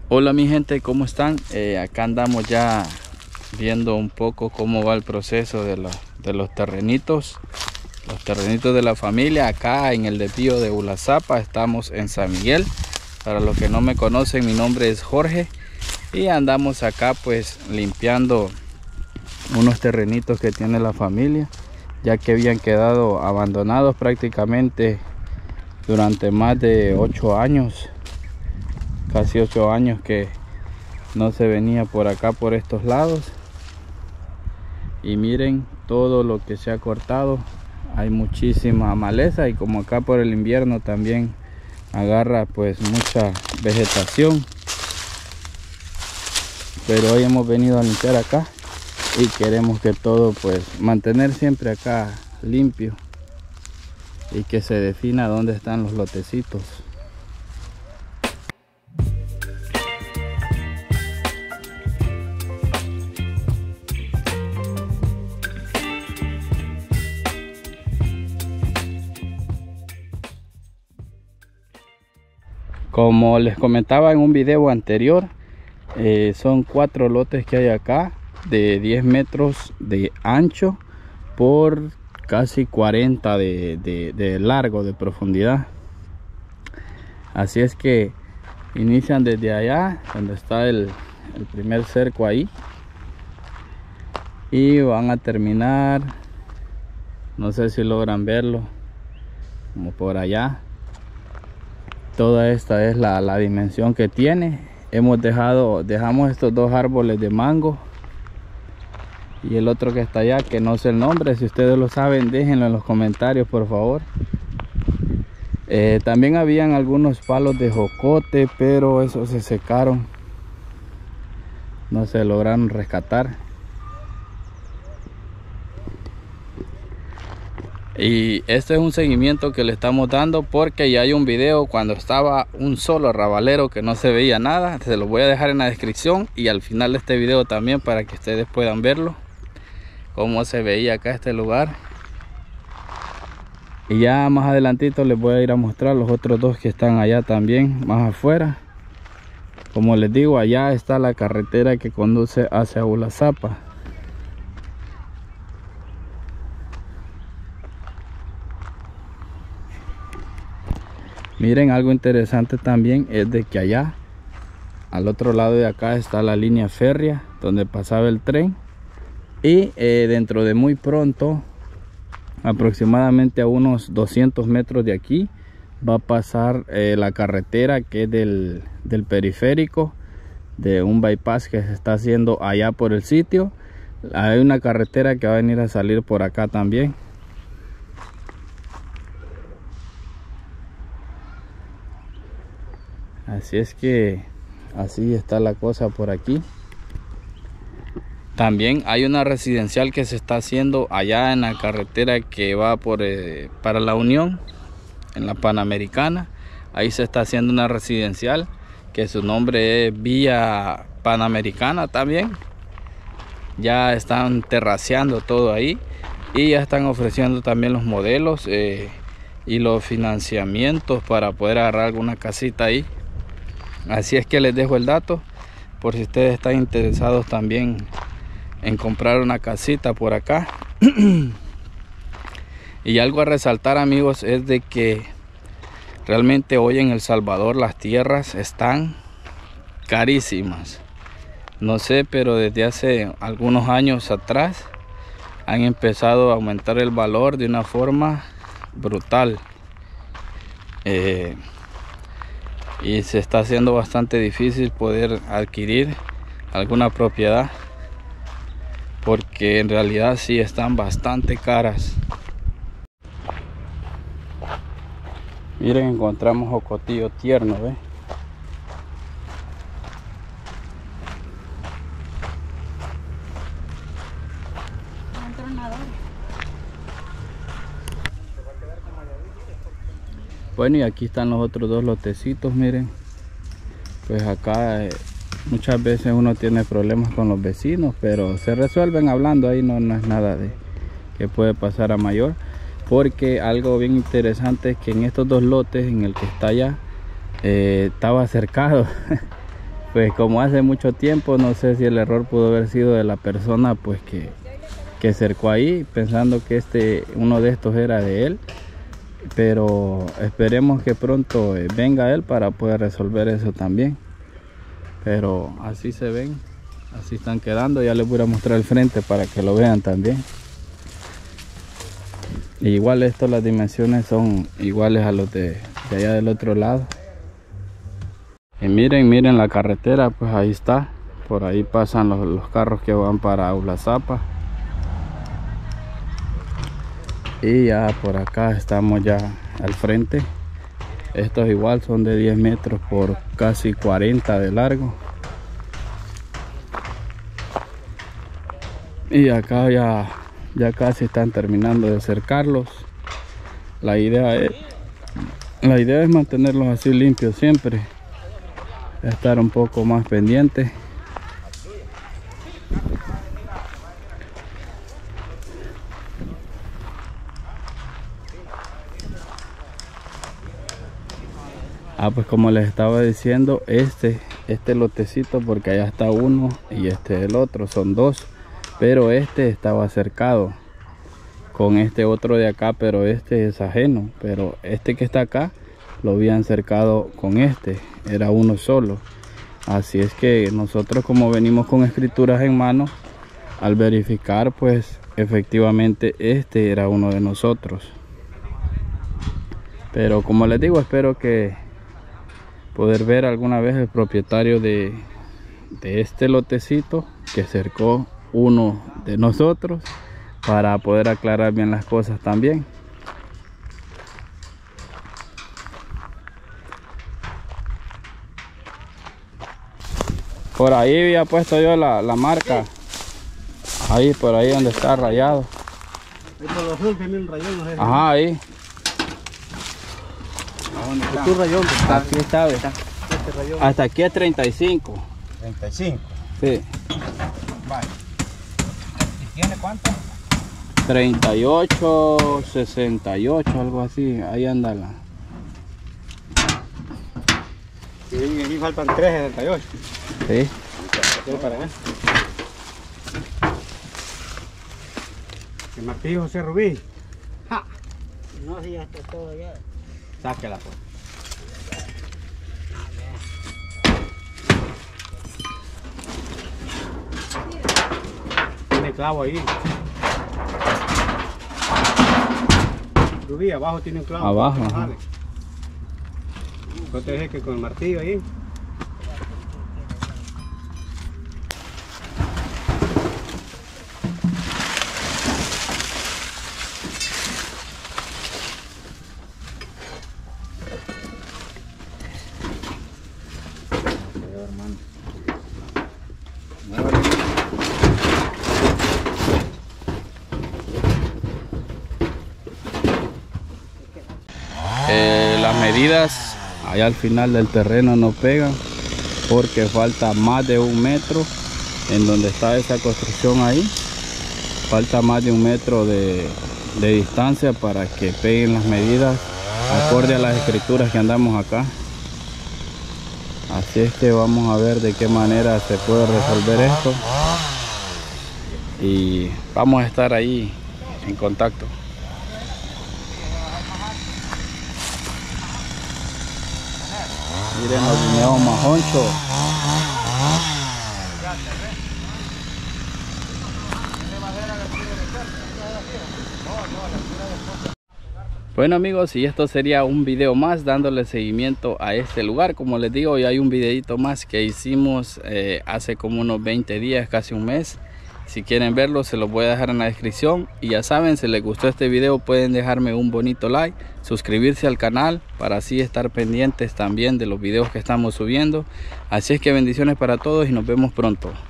Hola mi gente, ¿cómo están? Acá andamos ya viendo un poco cómo va el proceso de los terrenitos de la familia. Acá en el desvío de Ulazapa, estamos en San Miguel. Para los que no me conocen, mi nombre es Jorge y andamos acá pues limpiando unos terrenitos que tiene la familia, ya que habían quedado abandonados prácticamente durante más de 8 años. Casi 8 años que no se venía por acá, por estos lados. Y miren todo lo que se ha cortado. Hay muchísima maleza y como acá por el invierno también agarra pues mucha vegetación. Pero hoy hemos venido a limpiar acá y queremos que todo pues mantener siempre acá limpio y que se defina dónde están los lotecitos. Como les comentaba en un video anterior, son 4 lotes que hay acá de 10 metros de ancho por casi 40 de largo, de profundidad. Así es que inician desde allá donde está el primer cerco ahí y van a terminar, no sé si logran verlo, como por allá. Toda esta es la dimensión que tiene. Dejamos estos 2 árboles de mango y el otro que está allá, que no sé el nombre. Si ustedes lo saben, déjenlo en los comentarios, por favor. También habían algunos palos de jocote, pero esos se secaron, no se lograron rescatar. Y este es un seguimiento que le estamos dando porque ya hay un video cuando estaba un solo rabalero que no se veía nada. Se lo voy a dejar en la descripción y al final de este video también, para que ustedes puedan verlo, cómo se veía acá este lugar. Y ya más adelantito les voy a ir a mostrar los otros 2 que están allá también, más afuera. Como les digo, allá está la carretera que conduce hacia Ulazapa. Miren, algo interesante también es de que allá al otro lado de acá está la línea férrea donde pasaba el tren, y dentro de muy pronto, aproximadamente a unos 200 metros de aquí, va a pasar la carretera que es del periférico, de un bypass que se está haciendo allá por el sitio. Hay una carretera que va a venir a salir por acá también. Así es que así está la cosa por aquí. También hay una residencial que se está haciendo allá en la carretera que va para la Unión, en la Panamericana. Ahí se está haciendo una residencial que su nombre es Vía Panamericana también. Ya están terraceando todo ahí y ya están ofreciendo también los modelos y los financiamientos para poder agarrar alguna casita ahí. Así es que les dejo el dato por si ustedes están interesados también en comprar una casita por acá. Y algo a resaltar, amigos, es de que realmente hoy en El Salvador las tierras están carísimas. No sé, pero desde hace algunos años atrás han empezado a aumentar el valor de una forma brutal. Y se está haciendo bastante difícil poder adquirir alguna propiedad, porque en realidad sí están bastante caras. Miren, encontramos jocotillo tierno, ¿ve? Bueno, y aquí están los otros 2 lotecitos, miren. Pues acá muchas veces uno tiene problemas con los vecinos, pero se resuelven hablando. Ahí no es nada de que puede pasar a mayor. Porque algo bien interesante es que en estos 2 lotes, en el que está allá, estaba cercado Pues como hace mucho tiempo, no sé si el error pudo haber sido de la persona pues que cercó ahí, pensando que uno de estos era de él. Pero esperemos que pronto venga él para poder resolver eso también. Pero así se ven, así están quedando. Ya les voy a mostrar el frente para que lo vean también. Y igual las dimensiones son iguales a los de allá del otro lado. Y miren la carretera, pues ahí está. Por ahí pasan los carros que van para Ulazapa. Y ya por acá estamos ya al frente. Estos igual son de 10 metros por casi 40 de largo. Y acá ya casi están terminando de cercarlos. La idea es mantenerlos así limpios siempre. Estar un poco más pendiente. Pues como les estaba diciendo, este lotecito, porque allá está uno y el otro, son dos, pero estaba cercado con otro de acá, pero es ajeno. Pero que está acá lo habían cercado con era uno solo. Así es que nosotros, como venimos con escrituras en mano, al verificar pues efectivamente era uno de nosotros. Pero como les digo, espero que poder ver alguna vez el propietario de este lotecito que cercó uno de nosotros, para poder aclarar bien las cosas también. Por ahí había puesto yo la marca. Ahí, por ahí donde está rayado. Ahí por lo azul tiene un rayón, no sé. Ajá, ahí. ¿Dónde está? ¿Tu rayón? Aquí está, ¿ves? Este rayón. Hasta aquí es 35. 35. Sí. Vale. ¿Y tiene cuánto? 38, 68, algo así. Ahí anda la. Y aquí faltan 3,78. Sí. Para allá. El martillo José Rubí. ¡Ja! No, si ya está todo allá. Sáquela pues. Tiene clavo ahí. Rubí, abajo tiene un clavo. Abajo, ajá. Yo te dije que con el martillo ahí. Las medidas allá al final del terreno no pegan, porque falta más de 1 metro en donde está esa construcción ahí. Falta más de 1 metro de distancia para que peguen las medidas acorde a las escrituras que andamos acá. Así es que vamos a ver de qué manera se puede resolver esto, y vamos a estar ahí en contacto. Miren los guineos majonchos. Bueno amigos, y esto sería un video más dándole seguimiento a este lugar. Como les digo, hoy hay un videito más que hicimos hace como unos 20 días, casi un mes. Si quieren verlo, se los voy a dejar en la descripción. Y ya saben, si les gustó este video, pueden dejarme un bonito like, suscribirse al canal para así estar pendientes también de los videos que estamos subiendo. Así es que bendiciones para todos y nos vemos pronto.